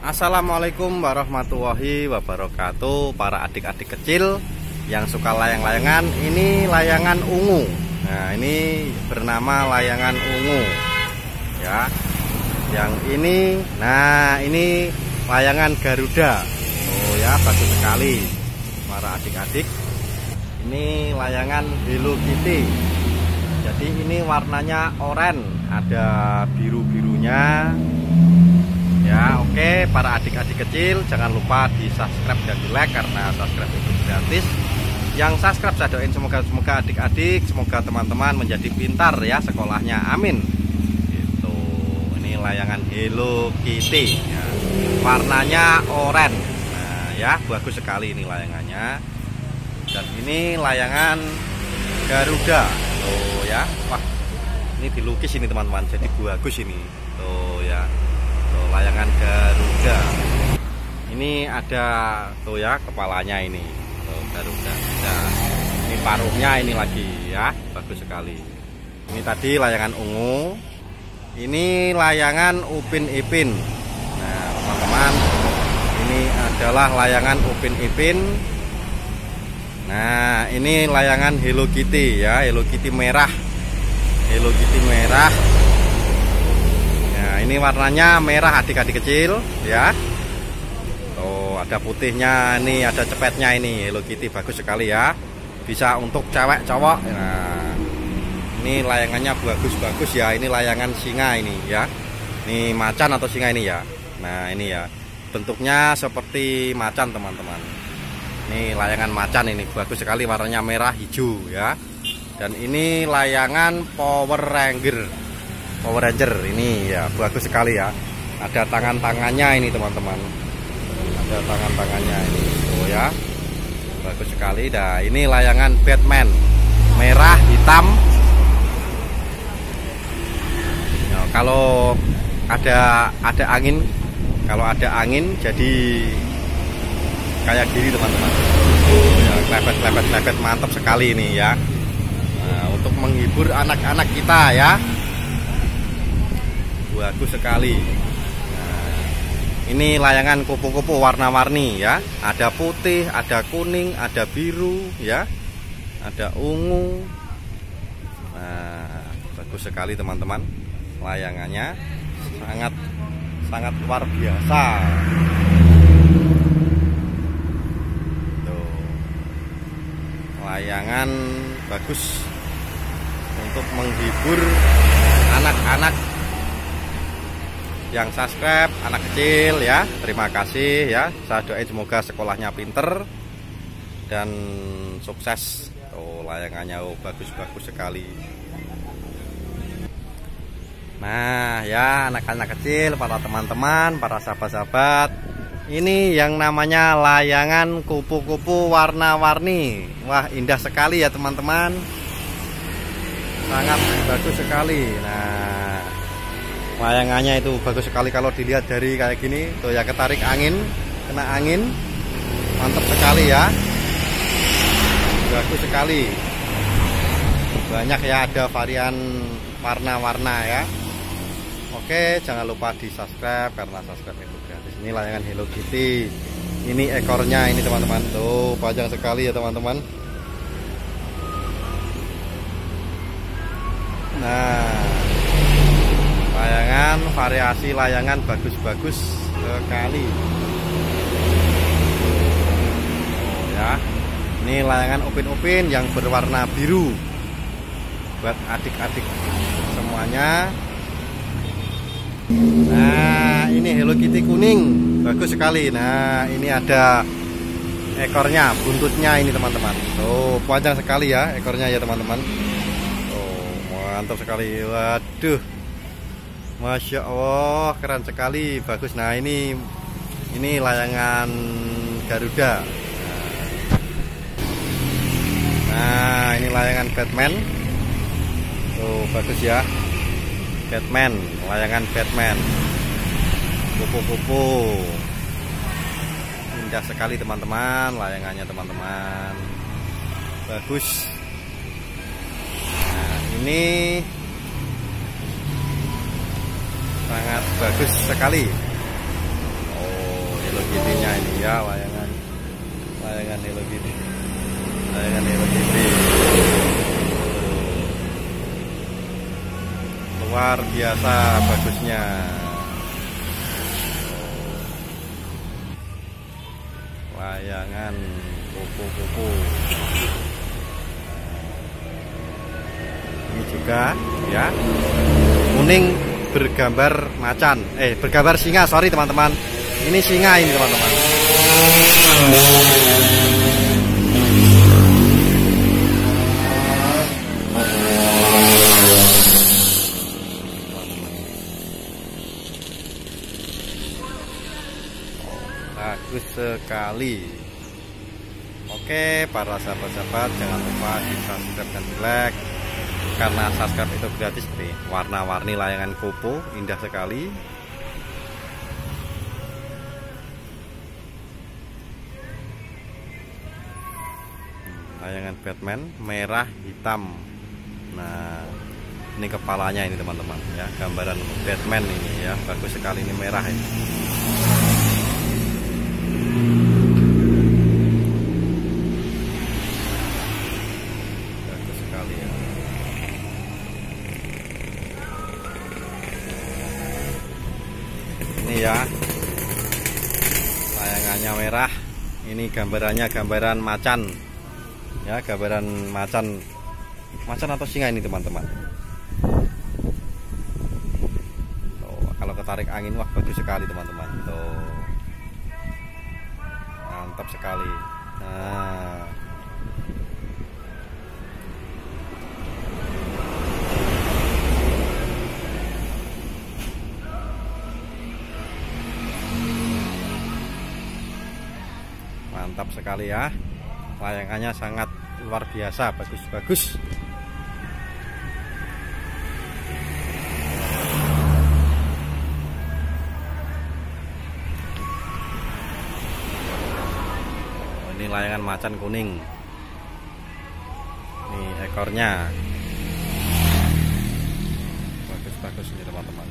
Assalamualaikum warahmatullahi wabarakatuh. Para adik-adik kecil yang suka layang-layangan, ini layangan ungu. Nah, ini bernama layangan ungu ya. Yang ini, nah ini layangan Garuda. Oh ya, bagus sekali para adik-adik. Ini layangan Hello Kitty. Jadi ini warnanya oranye, ada biru-birunya. Ya, oke, para adik-adik kecil jangan lupa di subscribe dan di like karena subscribe itu gratis. Yang subscribe saya doain semoga adik-adik, semoga teman-teman menjadi pintar ya sekolahnya, amin. Gitu. Ini layangan Hello Kitty ya. Warnanya oranye. Nah ya, bagus sekali ini layangannya. Dan ini layangan Garuda. Tuh ya, wah ini dilukis ini teman-teman, jadi bagus ini. Tuh ya, tuh layangan Garuda. Ini ada tuh ya kepalanya ini, tuh Garuda. Nah, ini paruhnya ini lagi ya, bagus sekali. Ini tadi layangan ungu. Ini layangan Upin Ipin. Nah teman-teman, ini adalah layangan Upin Ipin. Nah ini layangan Hello Kitty ya, Hello Kitty merah. Hello Kitty merah. Nah ini warnanya merah adik-adik kecil ya. Oh ada putihnya, ini ada cepetnya ini Hello Kitty, bagus sekali ya. Bisa untuk cewek cowok. Nah ini layangannya bagus-bagus ya. Ini layangan singa ini ya. Ini macan atau singa ini ya. Nah ini ya, bentuknya seperti macan teman-teman. Ini layangan macan ini, bagus sekali warnanya merah hijau ya. Dan ini layangan Power Ranger ini ya, bagus sekali ya. Ada tangan-tangannya ini teman-teman. Ada tangan-tangannya ini. Oh ya, bagus sekali. Nah ini layangan Batman, merah hitam. Nah, kalau ada angin, jadi kayak gini teman-teman. Ya, klepet mantap sekali ini ya. Nah, untuk menghibur anak-anak kita ya, bagus sekali. Nah, ini layangan kupu-kupu warna-warni ya. Ada putih, ada kuning, ada biru ya, ada ungu. Nah, bagus sekali teman-teman. Layangannya sangat luar biasa. Layangan bagus untuk menghibur anak-anak yang subscribe, anak kecil ya. Terima kasih ya. Saya doain semoga sekolahnya pinter dan sukses. Oh layangannya bagus-bagus sekali. Nah ya, anak-anak kecil, para teman-teman, para sahabat-sahabat, ini yang namanya layangan kupu-kupu warna-warni. Wah indah sekali ya teman-teman, sangat bagus sekali. Nah layangannya itu bagus sekali kalau dilihat dari kayak gini. Tuh ya, ketarik angin, kena angin, mantap sekali ya, bagus sekali. Banyak ya, ada varian warna-warna ya. Oke, jangan lupa di subscribe karena subscribe itu gratis. Ini layangan Hello Kitty. Ini ekornya ini teman-teman. Tuh panjang sekali ya teman-teman. Nah, layangan, variasi layangan bagus-bagus sekali. Oh ya, ini layangan Upin-Upin yang berwarna biru. Buat adik-adik semuanya. Nah ini Hello Kitty kuning, bagus sekali. Nah ini ada ekornya, buntutnya ini teman-teman. Tuh panjang sekali ya ekornya ya teman-teman. Oh mantap sekali. Waduh, Masya Allah, keren sekali, bagus. Nah ini layangan Garuda. Nah ini layangan Batman. Tuh bagus ya, Batman, layangan Batman, kupu-kupu, indah sekali teman-teman, layangannya teman-teman, bagus. Nah ini sangat bagus sekali. Oh ini ya, layangan Hello Kitty. Layangan Hello Kitty. Luar biasa bagusnya. Layangan kupu-kupu. Ini juga ya, kuning bergambar macan, bergambar singa, sorry teman-teman. Ini singa ini teman-teman. Bagus sekali. Oke, para sahabat-sahabat, jangan lupa di subscribe dan di like, karena subscribe itu gratis. Warna-warni layangan kupu indah sekali. Layangan Batman merah hitam. Nah, ini kepalanya ini teman-teman ya, gambaran Batman ini ya, bagus sekali, ini merah ini. Bagus sekali ya. Ini ya, layangannya merah. Ini gambarannya gambaran macan ya, gambaran macan atau singa ini teman-teman. Kalau ketarik angin, wah bagus sekali teman-teman. Tuh, mantap sekali. Nah, mantap sekali ya, layangannya sangat luar biasa, bagus-bagus. Ini layangan macan kuning. Ini ekornya bagus-bagus ini teman-teman.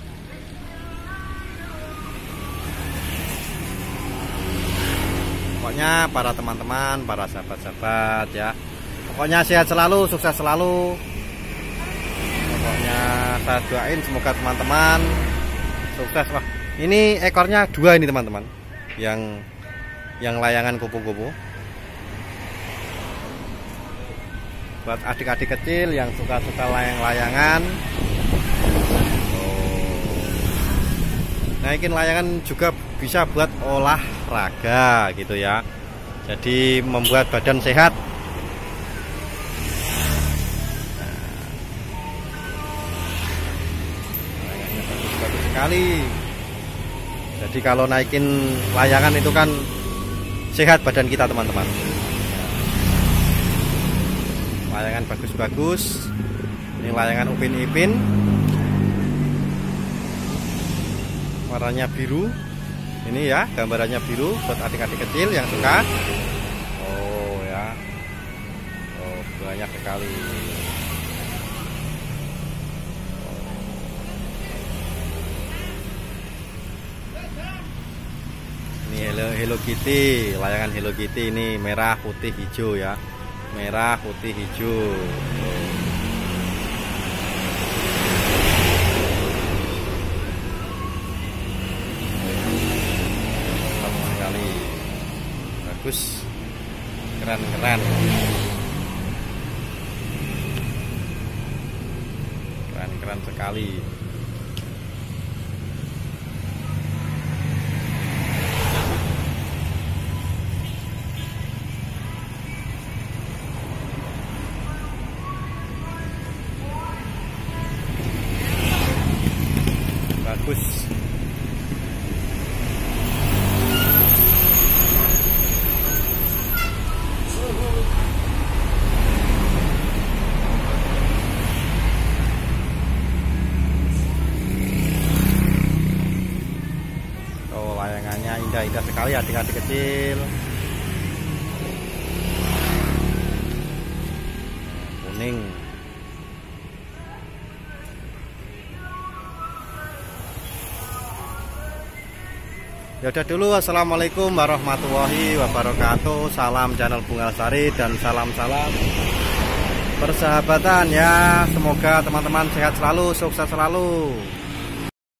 Pokoknya para teman-teman, para sahabat-sahabat ya, pokoknya sehat selalu, sukses selalu. Pokoknya saya doain semoga teman-teman sukses. Wah, ini ekornya 2 ini teman-teman, yang layangan kupu-kupu. Buat adik-adik kecil yang suka-suka layang-layangan, naikin layangan juga bisa buat olahraga gitu ya, jadi membuat badan sehat. Layangannya bagus sekali. Jadi kalau naikin layangan itu kan sehat badan kita teman-teman. Layangan bagus-bagus. Ini layangan Upin Ipin, warnanya biru. Ini ya, gambarannya biru buat adik-adik kecil yang suka. Oh ya, oh banyak sekali. Ini Hello Kitty, layangan Hello Kitty ini merah, putih, hijau ya, merah, putih, hijau. Bagus, keren-keren, keren-keren sekali. Bagus. Layangannya indah-indah sekali adik-adik kecil. Kuning. Ya udah dulu, assalamualaikum warahmatullahi wabarakatuh. Salam channel Bunga Lestari dan salam-salam persahabatan ya. Semoga teman-teman sehat selalu, sukses selalu.